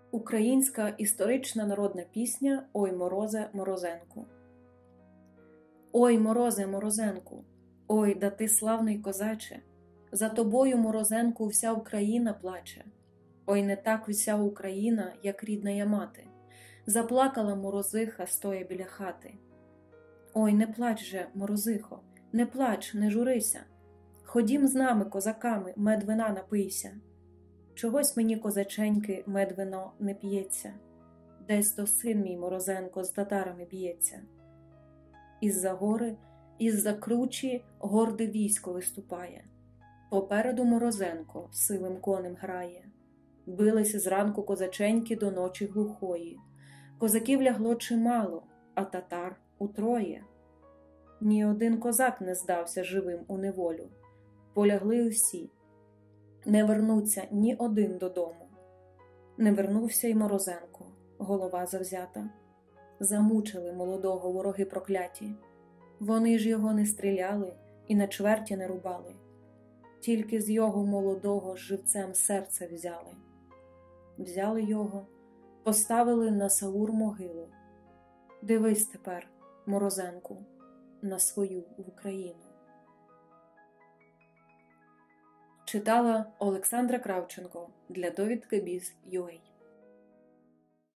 Українська історична народна пісня «Ой, морозе, морозенку». Ой, морозе, морозенку, ой, да ти славний козаче, за тобою, морозенку, вся Україна плаче. Ой, не так вся Україна, як рідна я мати, заплакала морозиха, стоя біля хати. Ой, не плач же, морозихо, не плач, не журися, ходім з нами, козаками, мед вина напийся. Чогось мені, козаченьки, мед вино не п'ється, десь то син мій, морозенко, з татарами б'ється. Із-за гори, із-за кручі горде військо виступає, попереду морозенко сивим конем грає. Билися зранку козаченьки до ночі глухої, козаків лягло чимало, а татар утроє. Ні один козак не здався живим у неволю, полягли усі. Не вернуться ні один додому. Не вернувся й Морозенко, голова завзята. Замучили молодого вороги прокляті. Вони ж його не стріляли і на чверті не рубали. Тільки з його молодого живцем серце взяли. Взяли його, поставили на Саур могилу. Дивись тепер, Морозенку, на свою Україну. Читала Олександра Кравченко для довідки Біз.UA.